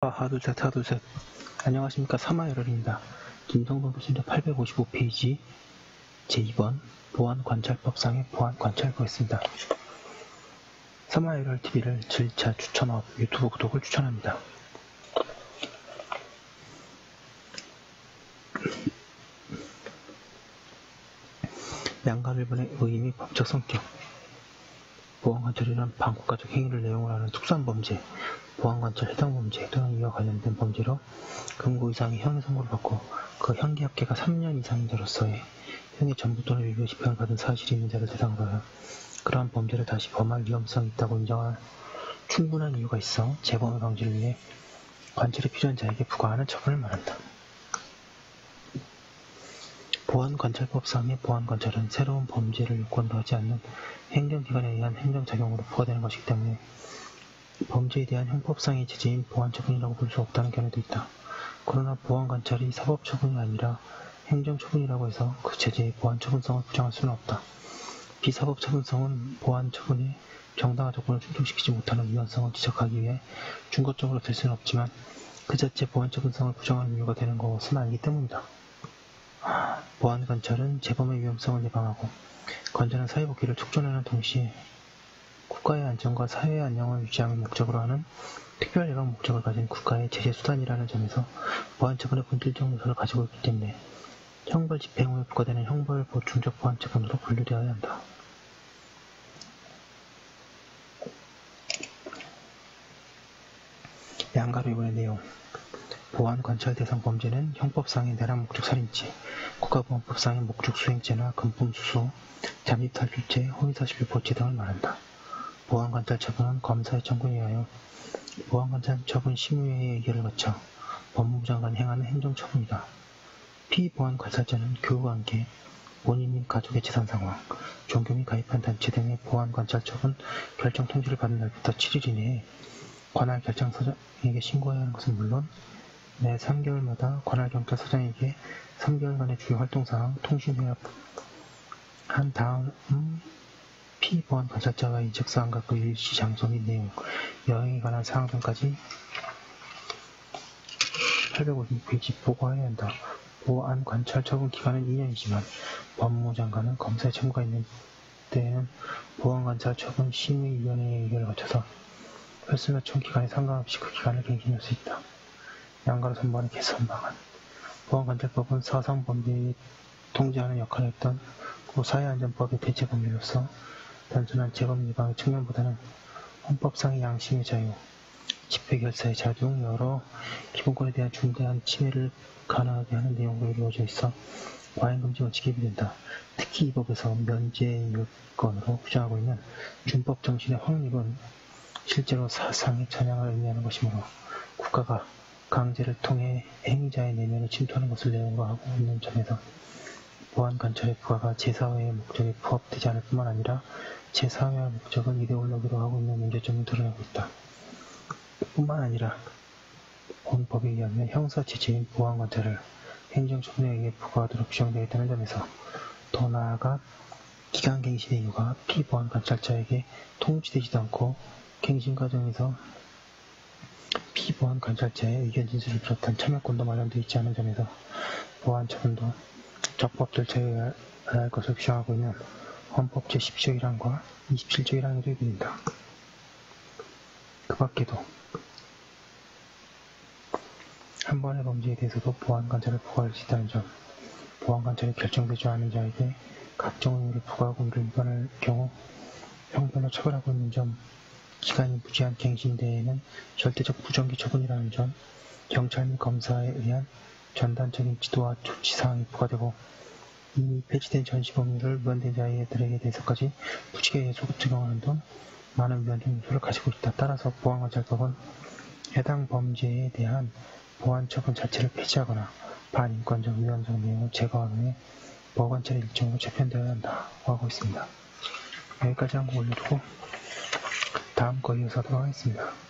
하하둘셋 하둘셋. 안녕하십니까. 사마열혈입니다. 김성범부심자 855페이지 제2번 보안관찰법상의 보안관찰 보겠습니다. 사마열혈TV를 질차 추천업 유튜브 구독을 추천합니다. 양가일본의 의의 및 법적 성격. 보안관찰이란 반국가적 행위를 내용으로 하는 특수한 범죄, 보안관찰 해당 범죄 또는 이와 관련된 범죄로 금고 이상의 형의 선고를 받고 그 형기 합계가 3년 이상인 자로서의 형의 전부 또는 일부 집행을 받은 사실이 있는 자를 대상으로 하여 그러한 범죄를 다시 범할 위험성이 있다고 인정할 충분한 이유가 있어 재범의 방지를 위해 관찰이 필요한 자에게 부과하는 처분을 말한다. 보안관찰법상의 보안관찰은 새로운 범죄를 요건도 하지 않는 행정기관에 의한 행정작용으로 부과되는 것이기 때문에 범죄에 대한 형법상의 제재인 보안처분이라고 볼 수 없다는 견해도 있다. 그러나 보안관찰이 사법처분이 아니라 행정처분이라고 해서 그 제재의 보안처분성을 부정할 수는 없다. 비사법처분성은 보안처분에 정당한 조건을 충족시키지 못하는 위헌성을 지적하기 위해 중거적으로 될 수는 없지만 그 자체 보안처분성을 부정하는 이유가 되는 것은 아니기 때문이다. 보안관찰은 재범의 위험성을 예방하고 건전한 사회복귀를 촉진하는 동시에 국가의 안전과 사회의 안녕을 유지하는 목적으로 하는 특별 예방 목적을 가진 국가의 제재수단이라는 점에서 보안처분의 본질적 요소를 가지고 있기 때문에 형벌 집행 후에 부과되는 형벌 보충적 보안처분으로 분류되어야 한다. 양가일본의 내용. 보안관찰 대상 범죄는 형법상의 내란 목적 살인죄, 국가보안법상의 목적 수행죄나 금품 수수, 잠입 탈출죄, 허위사실 유포죄 등을 말한다. 보안관찰 처분은 검사의 청구에 의하여 보안관찰 처분 심의회의 의결을 거쳐 법무부 장관이 행하는 행정처분이다. 피보안관찰자는 교우관계, 본인 및 가족의 재산 상황, 종교 및 가입한 단체 등의 보안관찰 처분 결정 통지를 받은 날부터 7일 이내에 관할 결정서장에게 신고해야 하는 것은 물론 매 3개월마다 관할 경찰서장에게 3개월간의 주요 활동사항 통신회합 한 다음 피보안관찰자가 인적사항과 그 일시 장소 및 내용, 여행에 관한 사항 등까지 856페이지 보고해야 한다. 보안관찰 처분 기간은 2년이지만 법무부 장관은 검사의 청구가 있는 때에는 보안관찰 처분 심의위원회의 의결을 거쳐서 횟수 몇 천 기간에 상관없이 그 기간을 갱신할 수 있다. 양가로 선발의 개선 방안. 보안관찰법은 사상범죄에 통제하는 역할을 했던 고 사회안전법의 대체 법률로서 단순한 재범 예방의 측면보다는 헌법상의 양심의 자유, 집회결사의 자유 등 여러 기본권에 대한 중대한 침해를 가능하게 하는 내용으로 이루어져 있어 과잉금지 원칙에 위배된다. 특히 이 법에서 면죄의 요건으로 규정하고 있는 준법 정신의 확립은 실제로 사상의 전향을 의미하는 것이므로 국가가 강제를 통해 행위자의 내면을 침투하는 것을 내용으로 하고 있는 점에서 보안관찰의 부과가 제4회의 목적에 부합되지 않을 뿐만 아니라 제4회의 목적은 이데올로기로 하고 있는 문제점을 드러내고 있다. 뿐만 아니라 본 법에 의하면 형사 제재인 보안관찰을 행정처분에 의해 부과하도록 규정되어 있다는 점에서 더 나아가 기간갱신의 이유가 피보안관찰자에게 통지되지도 않고 갱신 과정에서 피보안관찰자의 의견 진술을 비롯한 참여권도 마련되어 있지 않은 점에서 보안처분도 적법 절차에 의해야 할 것을 규정하고 있는 헌법 제17조 1항과 27조 1항에도 위배된다. 그 밖에도 한 번의 범죄에 대해서도 보안관찰을 부과할 수 있다는 점, 보안관찰이 결정되지 않은 자에게 각종 의무를 부과하고 이를 위반할 경우 형벌로 처벌하고 있는 점, 기간이 무제한 갱신대에는 절대적 부정기 처분이라는 점, 경찰 및 검사에 의한 전단적인 지도와 조치사항이 부과되고 이미 폐지된 전시법률을 위반된 자들에게 대해서까지 무지개 예속 적용하는 등 많은 위헌적 요소를 가지고 있다. 따라서 보안관찰법은 해당 범죄에 대한 보안처분 자체를 폐지하거나 반인권적 위헌적 내용을 제거한 후에 보안관찰의 일정으로 재편되어야 한다고 하고 있습니다. 여기까지 한 거 올려두고 다음 거 이어서 하도록 하겠습니다.